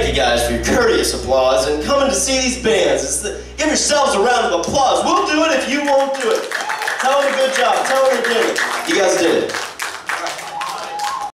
Thank you guys for your courteous applause and coming to see these bands. Give yourselves a round of applause. We'll do it if you won't do it. Tell them a good job. Tell them you did it. You guys did it.